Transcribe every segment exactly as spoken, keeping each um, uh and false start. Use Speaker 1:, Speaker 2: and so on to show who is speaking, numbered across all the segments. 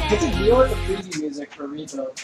Speaker 1: I could deal with the preview music for rebuild.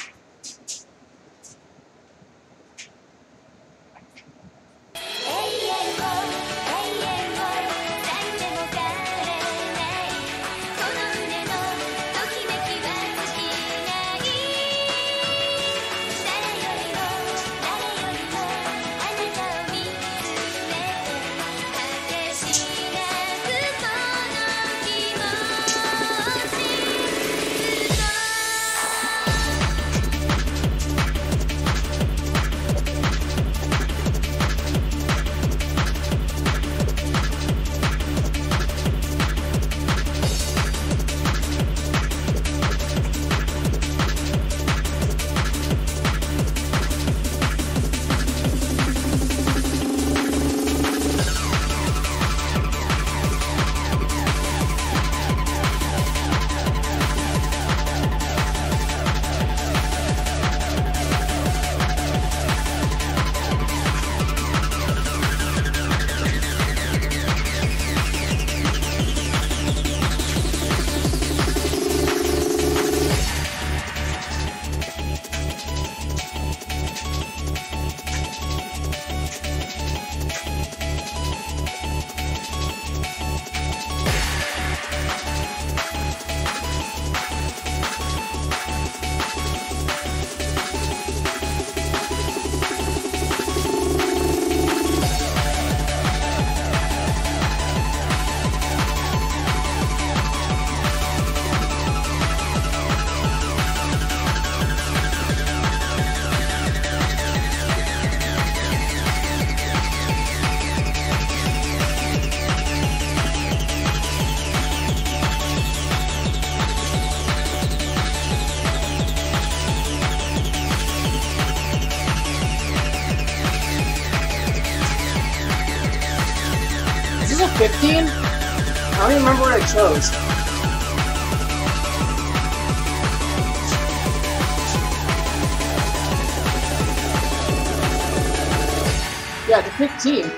Speaker 1: fifteen? I don't even remember what I chose. Yeah, the fifteen.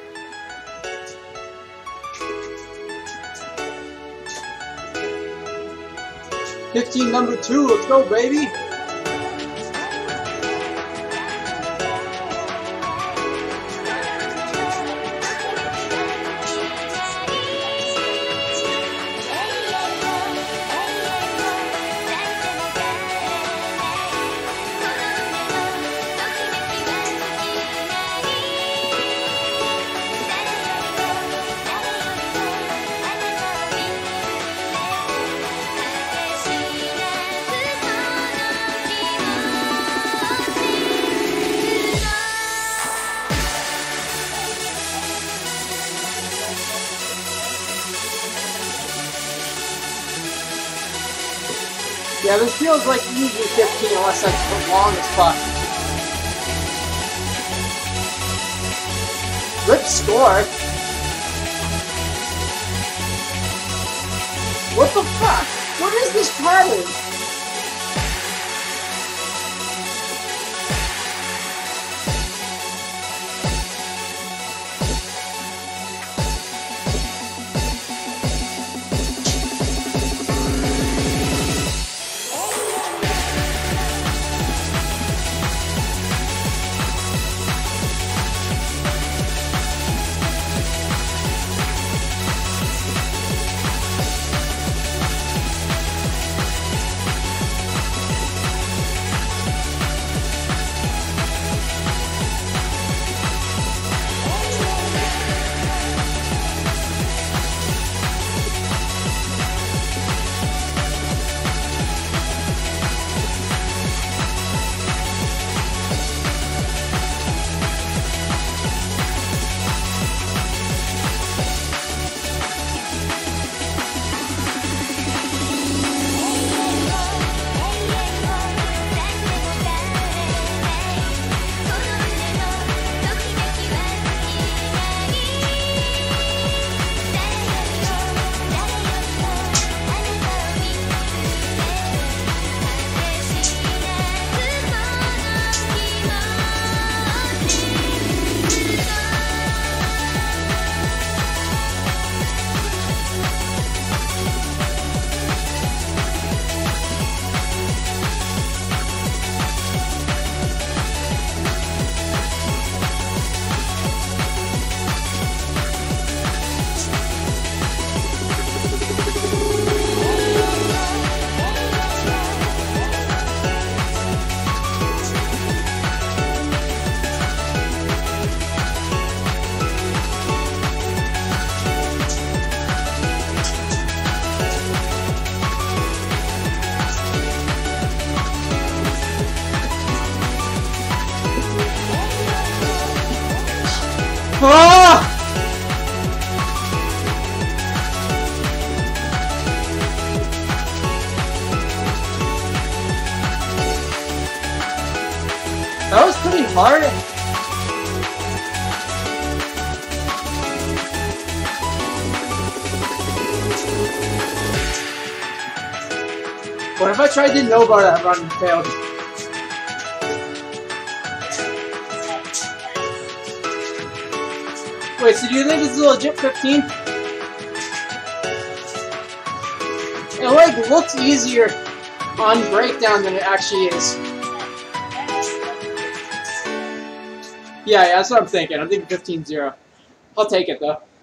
Speaker 1: fifteen number two, let's go, baby! Yeah, this feels like easy fifteen unless that's long as fuck. Good score. What the fuck? What is this pattern? Oh! That was pretty hard. What if I tried to no bar that run and failed? Wait, so do you think this is a legit fifteen? It like looks easier on breakdown than it actually is. Yeah, yeah, that's what I'm thinking. I'm thinking fifteen zero. I'll take it though.